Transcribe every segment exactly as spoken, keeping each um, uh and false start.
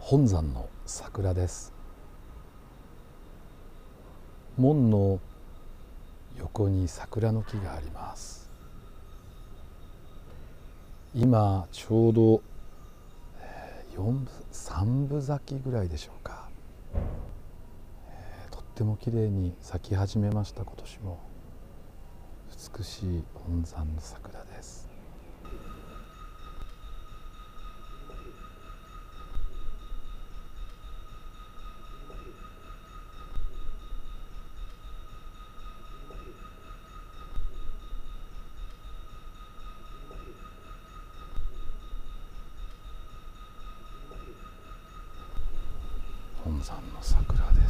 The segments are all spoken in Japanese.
本山の桜です。門の横に桜の木があります。今ちょうど四部三分咲きぐらいでしょうか、えー、とってもきれいに咲き始めました。今年も美しい本山の桜です。本山の桜です。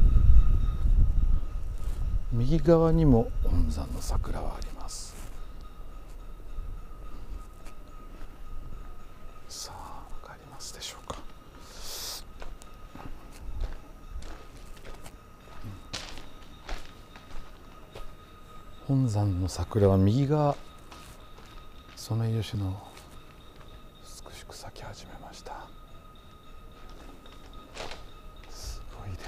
右側にも本山の桜はあります。さあ、わかりますでしょうか。本山の桜は右側、ソメイヨシノ美しく咲き始めました。すごいです。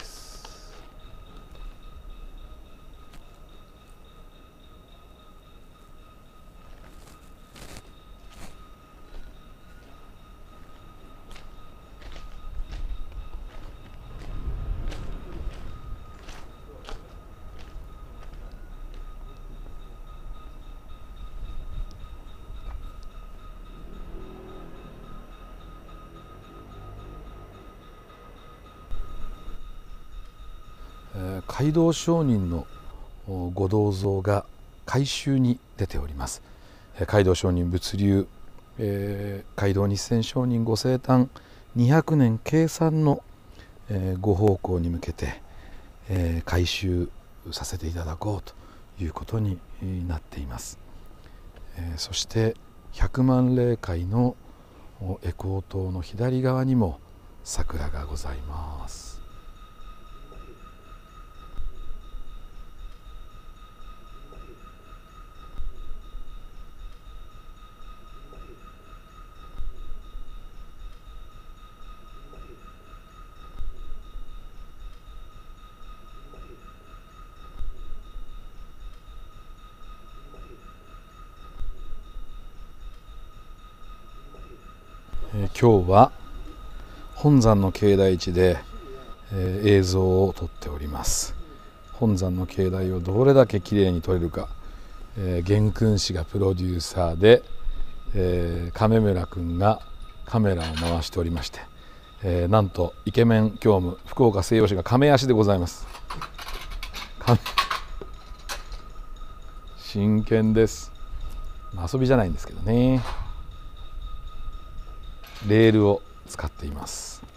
街道上人のご銅像が改修に出ております。街道上人仏流、えー、街道日遷上人ご生誕にひゃくねん計算の、えー、ご奉公に向けて、えー、改修させていただこうということになっています。えー、そして百万霊会の回向塔の左側にも桜がございます。えー、今日は本山の境内地で、えー、映像を撮っております。本山の境内をどれだけきれいに撮れるか、えー、玄君氏がプロデューサーで、えー、亀村君がカメラを回しておりまして、えー、なんとイケメン教務福岡西洋市が亀足でございます。真剣です。遊びじゃないんですけどね。レールを使っています。